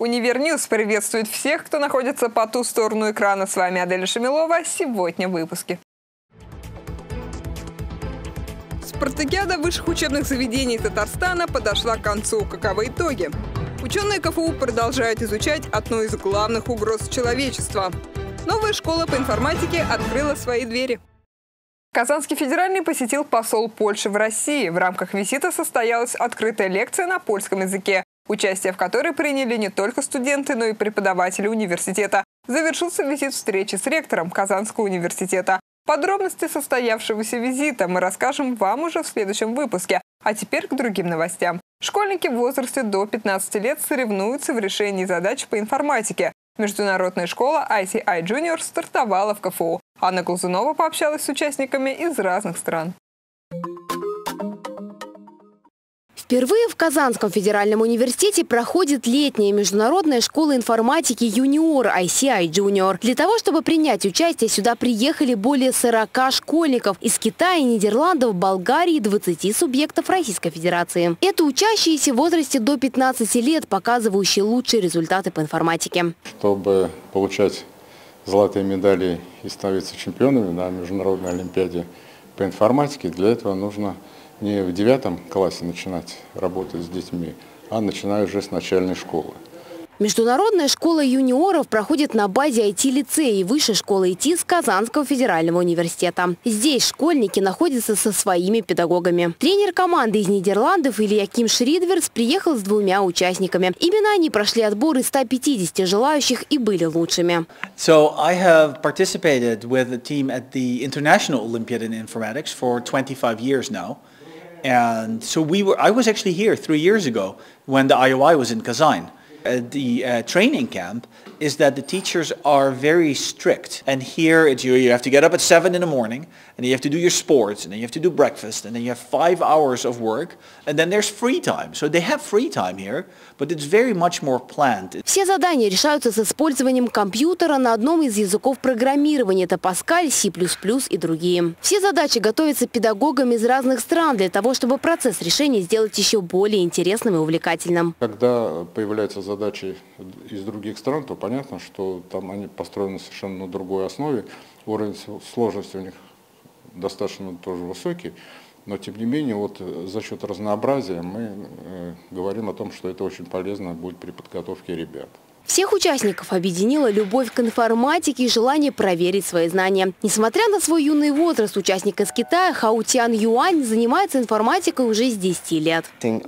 Универньюз приветствует всех, кто находится по ту сторону экрана. С вами Адель Шамилова. Сегодня в выпуске. Спартакиада высших учебных заведений Татарстана подошла к концу. Каковы итоги? Ученые КФУ продолжают изучать одну из главных угроз человечества. Новая школа по информатике открыла свои двери. Казанский федеральный посетил посол Польши в России. В рамках визита состоялась открытая лекция на польском языке, участие в которой приняли не только студенты, но и преподаватели университета. Завершился визит встречи с ректором Казанского университета. Подробности состоявшегося визита мы расскажем вам уже в следующем выпуске. А теперь к другим новостям. Школьники в возрасте до 15 лет соревнуются в решении задач по информатике. Международная школа ICI Junior стартовала в КФУ. Анна Глазунова пообщалась с участниками из разных стран. Впервые в Казанском федеральном университете проходит летняя международная школа информатики «Юниор» ICI Junior. Для того, чтобы принять участие, сюда приехали более 40 школьников из Китая, Нидерландов, Болгарии и 20 субъектов Российской Федерации. Это учащиеся в возрасте до 15 лет, показывающие лучшие результаты по информатике. Чтобы получать золотые медали и становиться чемпионами на международной олимпиаде по информатике, для этого нужно не в 9 классе начинать работать с детьми, а начиная уже с начальной школы. Международная школа юниоров проходит на базе IT-лицея и высшей школы ИТ Казанского федерального университета. Здесь школьники находятся со своими педагогами. Тренер команды из Нидерландов Ильяким Шридверс приехал с 2 участниками. Именно они прошли отбор из 150 желающих и были лучшими. So I have participated with a team at the International Olympiad in Informatics for 25 years now. And so I was actually here 3 years ago when the IOI was in Kazan. The training camp is that the teachers are very strict. And here you have to get up at 7 in the morning, and you have to do your sports, and then you have to do breakfast, and then you have 5 hours of work, and then there's free time. So they have free time here, but it's very much more planned. Все задания решаются с использованием компьютера на одном из языков программирования. Это Pascal, C++ и другие. Все задачи готовятся педагогами из разных стран для того, чтобы процесс решения сделать еще более интересным и увлекательным. Когда появляются задачи из других стран, то понятно, что там они построены совершенно на другой основе. Уровень сложности у них достаточно тоже высокий. Но тем не менее, вот за счет разнообразия мы говорим о том, что это очень полезно будет при подготовке ребят. Всех участников объединила любовь к информатике и желание проверить свои знания. Несмотря на свой юный возраст, участник из Китая Хаутян Юань занимается информатикой уже с 10 лет.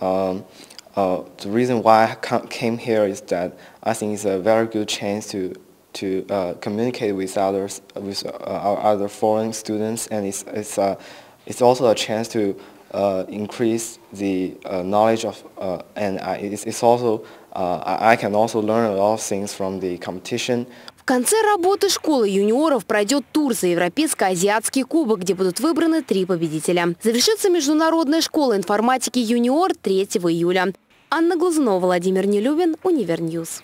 The reason why I came here is that I think it's a very good chance to communicate with others, with our other foreign students, and it's also a chance to increase the knowledge of, and it's also I can also learn a lot of things from the competition. В конце работы школы юниоров пройдет тур за Европейско-азиатский кубок, где будут выбраны 3 победителя. Завершится международная школа информатики юниор 3 июля. Анна Глазунова, Владимир Нелюбин, Универньюз.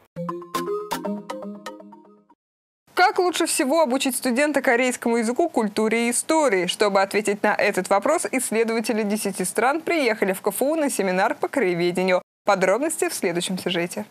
Как лучше всего обучить студента корейскому языку, культуре и истории? Чтобы ответить на этот вопрос, исследователи 10 стран приехали в КФУ на семинар по краеведению. Подробности в следующем сюжете.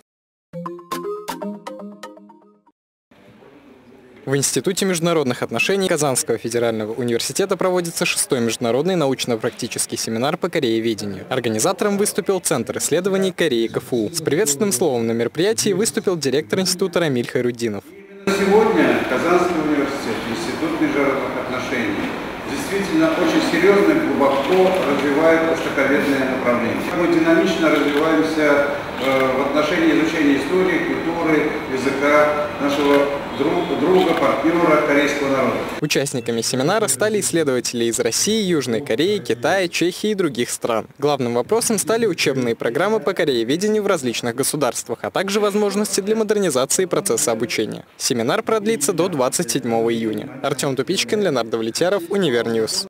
В Институте международных отношений Казанского федерального университета проводится 6-й международный научно-практический семинар по корееведению. Организатором выступил Центр исследований Кореи КФУ. С приветственным словом на мероприятии выступил директор института Рамиль Хайруддинов. Сегодня Казанский университет, Институт международных отношений, действительно очень серьезно и глубоко развивает востоковедное направление. Мы динамично развиваемся в отношении изучения истории, культуры, языка нашего друга, партнера корейского народа. Участниками семинара стали исследователи из России, Южной Кореи, Китая, Чехии и других стран. Главным вопросом стали учебные программы по корееведению в различных государствах, а также возможности для модернизации процесса обучения. Семинар продлится до 27 июня. Артем Тупичкин, Леонардо Влетяров, Универньюз.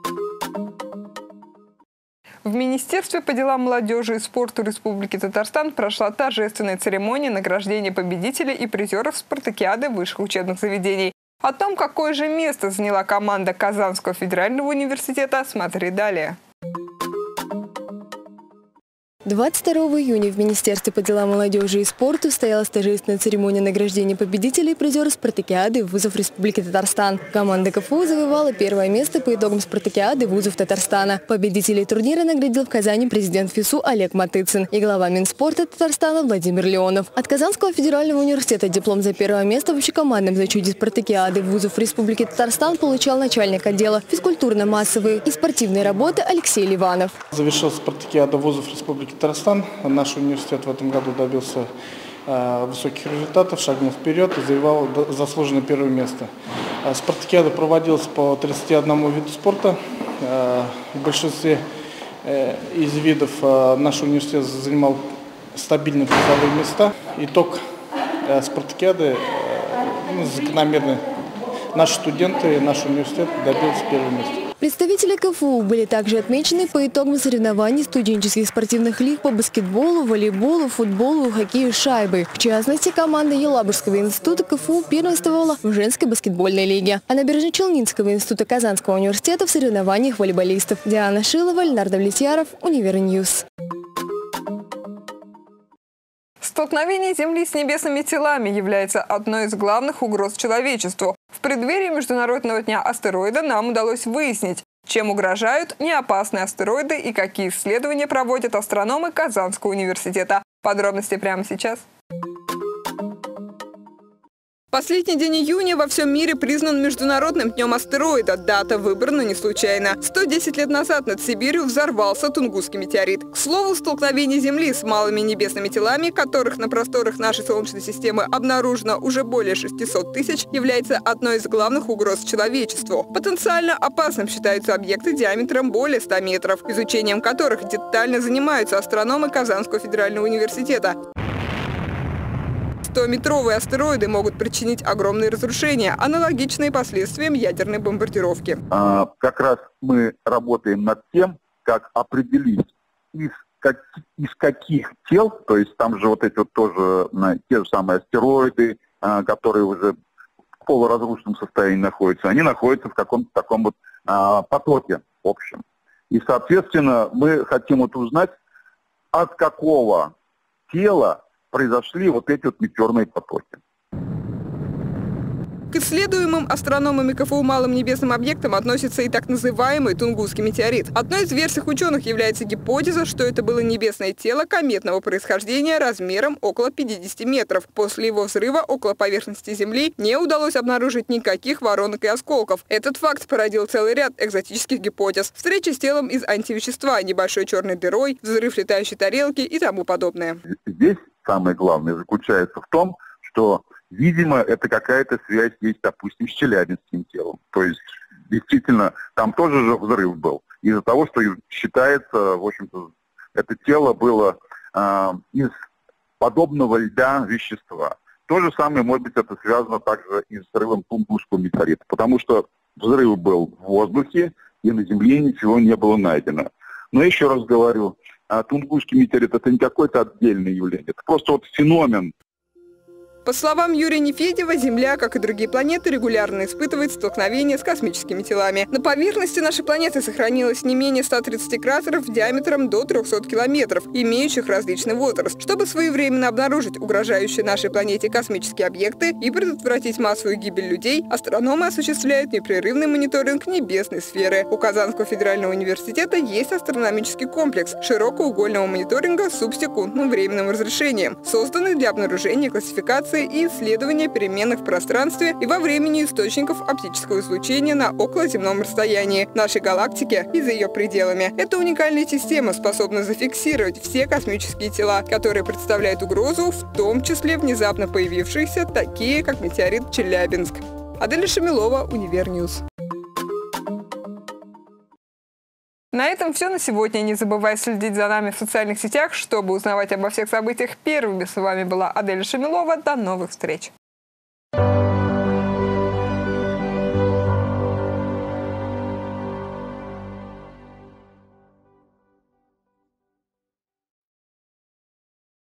В Министерстве по делам молодежи и спорту Республики Татарстан прошла торжественная церемония награждения победителей и призеров спартакиады высших учебных заведений. О том, какое же место заняла команда Казанского федерального университета, смотри далее. 22 июня в Министерстве по делам молодежи и спорту состоялась торжественная церемония награждения победителей и призеров спартакиады вузов Республики Татарстан. Команда КФУ завоевала первое место по итогам спартакиады вузов Татарстана. Победителей турнира наградил в Казани президент ФИСУ Олег Матыцин и глава Минспорта Татарстана Владимир Леонов. От Казанского федерального университета диплом за первое место в общекомандном зачете спартакиады вузов Республики Татарстан получал начальник отдела физкультурно-массовой и спортивной работы Алексей Ливанов. Завершил спартакиада вузов Республики Татарстан. Наш университет в этом году добился высоких результатов, шагнул вперед и завоевал заслуженное первое место. Спартакиада проводилась по 31 виду спорта. В большинстве из видов наш университет занимал стабильные призовые места. Итог спартакиады закономерный. Наши студенты, наш университет добился первого места. Представители КФУ были также отмечены по итогам соревнований студенческих спортивных лиг по баскетболу, волейболу, футболу, хоккею с шайбой. В частности, команда Елабужского института КФУ первенствовала в женской баскетбольной лиге, а Набережно-Челнинского института Казанского университета в соревнованиях волейболистов. Диана Шилова, Леонард Влетьяров, Универньюз. Столкновение Земли с небесными телами является одной из главных угроз человечеству. В преддверии Международного дня астероида нам удалось выяснить, чем угрожают неопасные астероиды и какие исследования проводят астрономы Казанского университета. Подробности прямо сейчас. Последний день июня во всем мире признан Международным днем астероида. Дата выбрана не случайно. 110 лет назад над Сибирью взорвался Тунгусский метеорит. К слову, столкновение Земли с малыми небесными телами, которых на просторах нашей Солнечной системы обнаружено уже более 600 тысяч, является одной из главных угроз человечеству. Потенциально опасным считаются объекты диаметром более 100 метров, изучением которых детально занимаются астрономы Казанского федерального университета. 100-метровые астероиды могут причинить огромные разрушения, аналогичные последствиям ядерной бомбардировки. Как раз мы работаем над тем, как определить, из каких тел, то есть там же вот эти вот тоже те же самые астероиды, которые уже в полуразрушенном состоянии находятся, они находятся в каком-то таком вот потоке общем. И, соответственно, мы хотим вот узнать, от какого тела произошли вот эти вот метеорные потоки. К исследуемым астрономами КФУ малым небесным объектам относится и так называемый Тунгусский метеорит. Одной из версий ученых является гипотеза, что это было небесное тело кометного происхождения размером около 50 метров. После его взрыва около поверхности Земли не удалось обнаружить никаких воронок и осколков. Этот факт породил целый ряд экзотических гипотез. Встреча с телом из антивещества, небольшой черной дырой, взрыв летающей тарелки и тому подобное. Здесь самое главное заключается в том, что, видимо, это какая-то связь есть, допустим, с челябинским телом. То есть, действительно, там тоже же взрыв был. Из-за того, что считается, в общем-то, это тело было из подобного льда вещества. То же самое, может быть, это связано также и с взрывом Тунгусского метеорита, потому что взрыв был в воздухе, и на Земле ничего не было найдено. Но еще раз говорю, Тунгусский метеорит – это не какое-то отдельное явление, это просто вот феномен. По словам Юрия Нефедева, Земля, как и другие планеты, регулярно испытывает столкновения с космическими телами. На поверхности нашей планеты сохранилось не менее 130 кратеров диаметром до 300 километров, имеющих различный возраст. Чтобы своевременно обнаружить угрожающие нашей планете космические объекты и предотвратить массовую гибель людей, астрономы осуществляют непрерывный мониторинг небесной сферы. У Казанского федерального университета есть астрономический комплекс широкоугольного мониторинга с субсекундным временным разрешением, созданный для обнаружения, классификации и исследования переменных в пространстве и во времени источников оптического излучения на околоземном расстоянии нашей галактики и за ее пределами. Эта уникальная система способна зафиксировать все космические тела, которые представляют угрозу, в том числе внезапно появившиеся, такие как метеорит Челябинск. Аделя Шамилова, Универньюз. На этом все на сегодня. Не забывай следить за нами в социальных сетях, чтобы узнавать обо всех событиях первыми. С вами была Аделя Шамилова. До новых встреч!